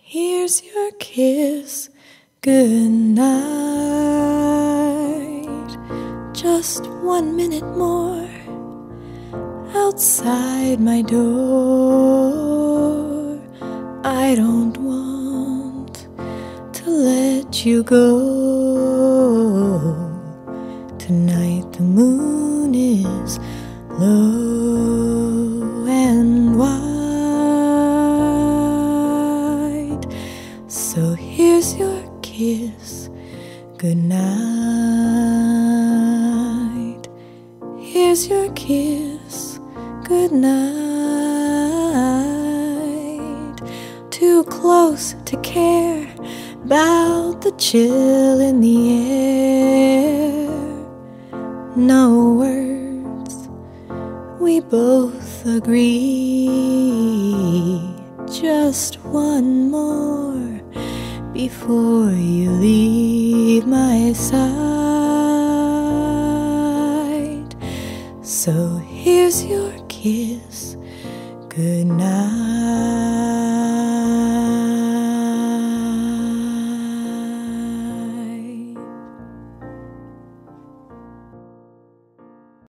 Here's your kiss, good night. Just 1 minute more outside my door. I don't want to let you go. Tonight the moon is low and wide. So here's your kiss, good night. Here's your kiss, good night. Too close to care about the chill in the air. No words, we both agree. Just one more before you leave my side. So here's your kiss, good night.